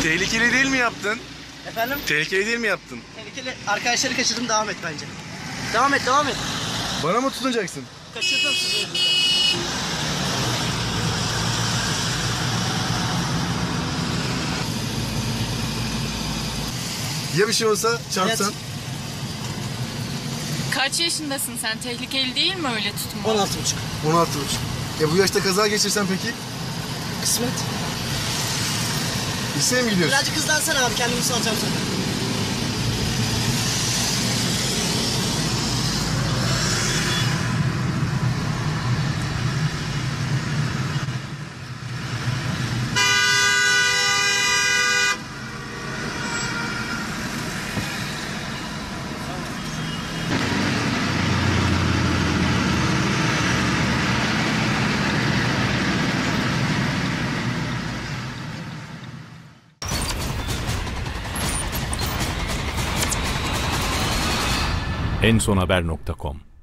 Tehlikeli değil mi yaptın? Efendim? Tehlikeli değil mi yaptın? Tehlikeli. Arkadaşları kaçırdım, devam et bence. Devam et, devam et. Bana mı tutunacaksın? Kaçırdım sizi. Ya bir şey olsa çarpsan? Evet. Kaç yaşındasın sen? Tehlikeli değil mi öyle tutma? 16,5. 16,5. Bu yaşta kaza geçirsen peki? Kısmet. Liseye mi gidiyorsun? Birazcık hızlansana abi, kendimi salacağım sana. ensonhaber.com